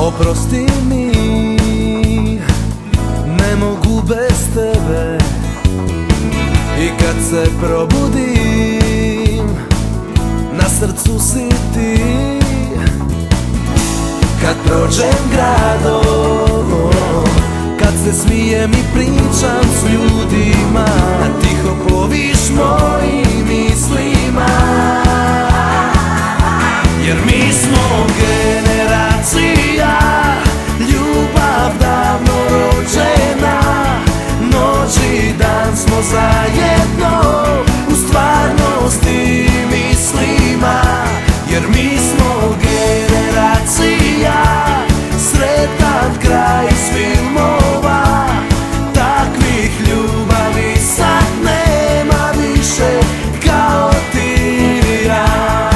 Oprosti mi, ne mogu bez tebe. I kad se probudim, na srcu si ti. Kad prođem gradom, kad se smijem i pričam s ljudima, tiho ploviš mojim mislima. Jer mi smo generacija, ljubav davno rođena. Noć i dan smo zajedno, u stvarnosti mislima. Jer mi smo generacija, sretan kraj iz filmova. Takvih ljubavi sad nema više kao ti i ja.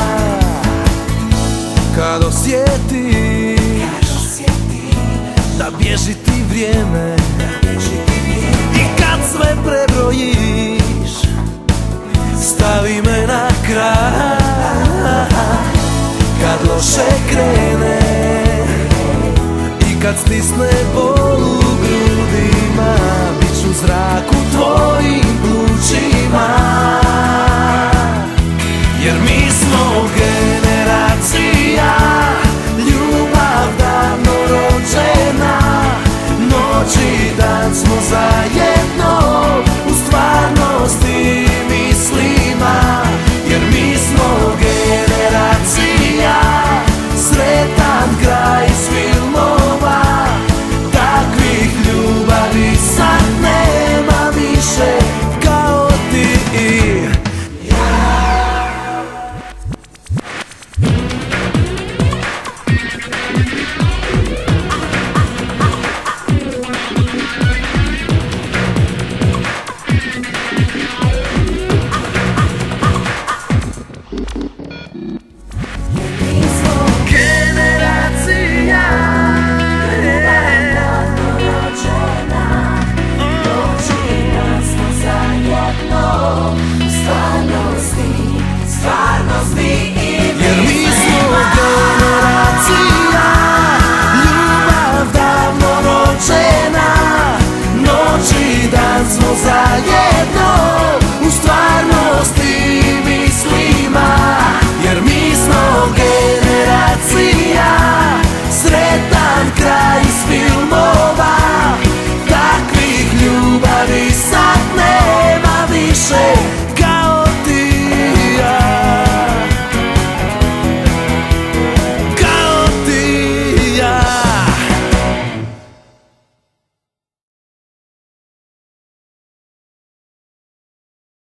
Kad osjetim da bježi ti vrijeme i kad sve prebrojiš, stavi me na kraj. Kad loše krene i kad stisne bol,